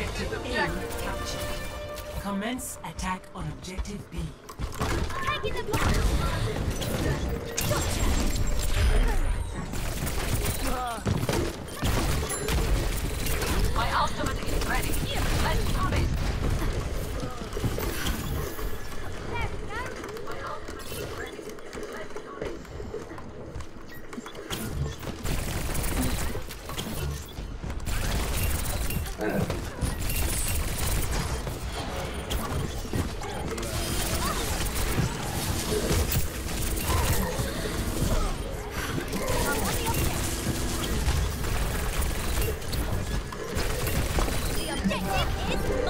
Objective A captured. Commence attack on Objective B. Taking the block. Gotcha. My ultimate is ready. Let's do this. My ultimate is ready. Let's do this. The objective is